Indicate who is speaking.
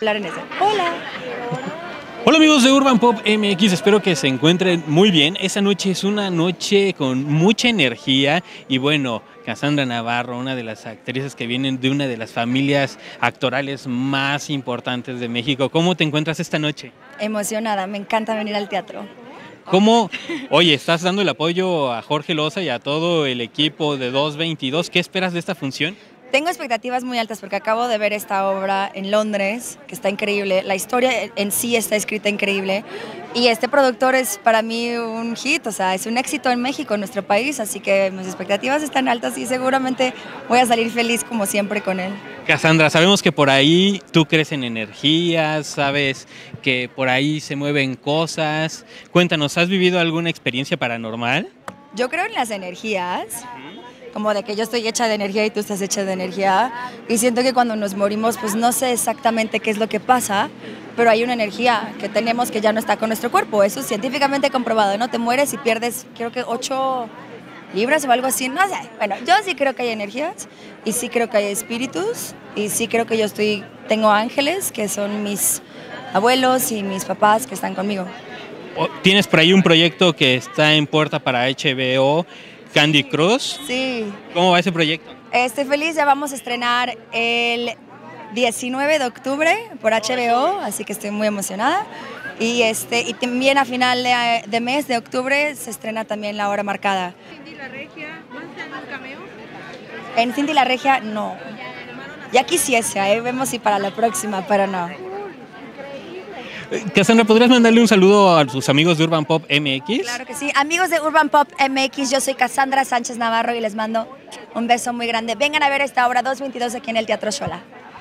Speaker 1: Hablar en eso. Hola.
Speaker 2: Hola amigos de Urban Pop MX, espero que se encuentren muy bien. Esta noche es una noche con mucha energía y bueno, Cassandra Navarro, una de las actrices que vienen de una de las familias actorales más importantes de México. ¿Cómo te encuentras esta noche?
Speaker 1: Emocionada, me encanta venir al teatro.
Speaker 2: ¿Cómo? Oye, estás dando el apoyo a Jorge Loza y a todo el equipo de 222. ¿Qué esperas de esta función?
Speaker 1: Tengo expectativas muy altas porque acabo de ver esta obra en Londres, que está increíble. La historia en sí está escrita increíble. Y este productor es para mí un hit, o sea, es un éxito en México, en nuestro país. Así que mis expectativas están altas y seguramente voy a salir feliz como siempre con él.
Speaker 2: Cassandra, sabemos que por ahí tú crees en energías, sabes que por ahí se mueven cosas. Cuéntanos, ¿has vivido alguna experiencia paranormal?
Speaker 1: Yo creo en las energías, como de que yo estoy hecha de energía y tú estás hecha de energía. Y siento que cuando nos morimos, pues no sé exactamente qué es lo que pasa, pero hay una energía que tenemos que ya no está con nuestro cuerpo. Eso es científicamente comprobado, ¿no? Te mueres y pierdes, creo que 8 libras o algo así, no sé. Bueno, yo sí creo que hay energías y sí creo que hay espíritus y sí creo que tengo ángeles que son mis abuelos y mis papás que están conmigo.
Speaker 2: ¿Tienes por ahí un proyecto que está en puerta para HBO, Candy Crush?
Speaker 1: Sí,
Speaker 2: ¿Cómo va ese proyecto?
Speaker 1: estoy feliz, ya vamos a estrenar el 19 de octubre por HBO, así que estoy muy emocionada. Y también a final de mes de octubre se estrena también La Hora Marcada.
Speaker 3: Cindy la Regia, ¿vas a hacer un cameo?
Speaker 1: En Cindy la Regia, no. Ya quisiese, vemos si para la próxima, pero no.
Speaker 2: Cassandra, ¿podrías mandarle un saludo a tus amigos de Urban Pop MX?
Speaker 1: Claro que sí. Amigos de Urban Pop MX, yo soy Cassandra Sánchez Navarro y les mando un beso muy grande. Vengan a ver esta obra 222 aquí en el Teatro Xola.